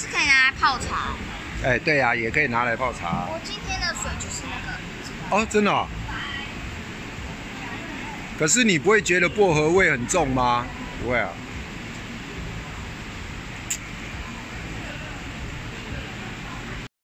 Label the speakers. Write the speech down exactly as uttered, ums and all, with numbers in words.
Speaker 1: 是可以拿来泡茶。
Speaker 2: 哎，对呀、啊，也可以拿来泡茶。
Speaker 1: 我今天的水就是那个。
Speaker 2: 哦，真的、哦。可是你不会觉得薄荷味很重吗？不会啊。